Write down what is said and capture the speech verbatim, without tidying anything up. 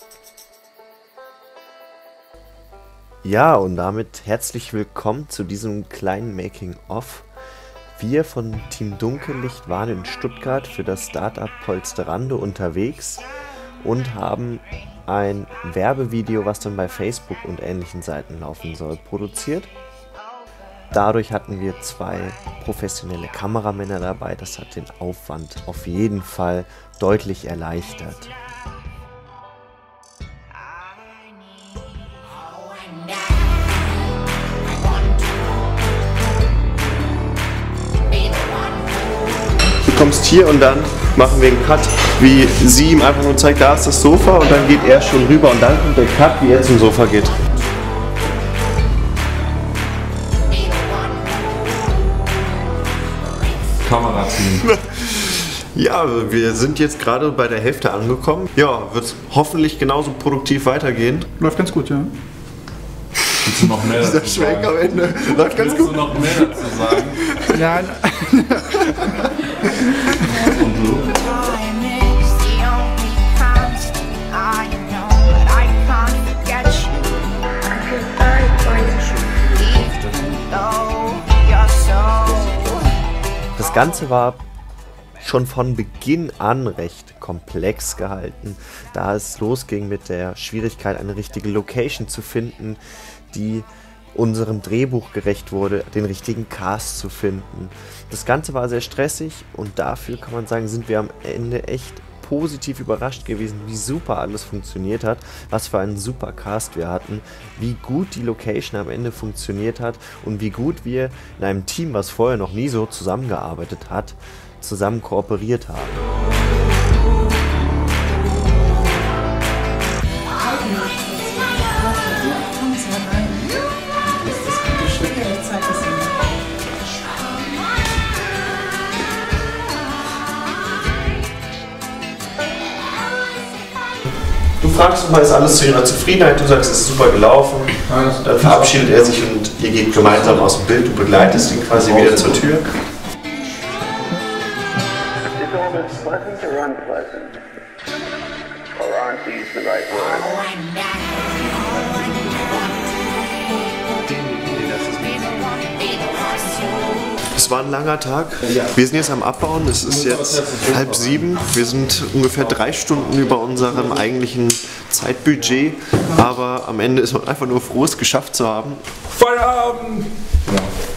Ja, und damit herzlich willkommen zu diesem kleinen Making-of. Wir von Team Dunkellicht waren in Stuttgart für das Startup Polsterande unterwegs und haben ein Werbevideo, was dann bei Facebook und ähnlichen Seiten laufen soll, produziert. Dadurch hatten wir zwei professionelle Kameramänner dabei. Das hat den Aufwand auf jeden Fall deutlich erleichtert. Du kommst hier und dann machen wir einen Cut, wie sie ihm einfach nur zeigt, da ist das Sofa, und dann geht er schon rüber und dann kommt der Cut, wie er zum Sofa geht. Kamerateam. Ja, wir sind jetzt gerade bei der Hälfte angekommen. Ja, wird hoffentlich genauso produktiv weitergehen. Läuft ganz gut, ja. Willst du noch mehr dazu Dieser Schwenk am Ende. Läuft ganz Willst gut. du noch mehr dazu sagen? Ja, Und du? Das Ganze war schon von Beginn an recht komplex gehalten, da es losging mit der Schwierigkeit, eine richtige Location zu finden, die unserem Drehbuch gerecht wurde, den richtigen Cast zu finden. Das Ganze war sehr stressig und dafür kann man sagen, sind wir am Ende echt positiv überrascht gewesen, wie super alles funktioniert hat, was für einen super Cast wir hatten, wie gut die Location am Ende funktioniert hat und wie gut wir in einem Team, was vorher noch nie so zusammengearbeitet hat, zusammen kooperiert haben. Du fragst mal, ist alles zu ihrer Zufriedenheit, du sagst, es ist super gelaufen, dann verabschiedet er sich und ihr geht gemeinsam aus dem Bild, du begleitest ihn quasi wieder zur Tür. Is all this pleasant or unpleasant? Or aren't these the right words? Es war ein langer Tag. Wir sind jetzt am Abbauen. Es ist jetzt halb sieben. Wir sind ungefähr drei Stunden über unserem eigentlichen Zeitbudget. Aber am Ende ist man einfach nur froh, es geschafft zu haben. Feierabend! Ja.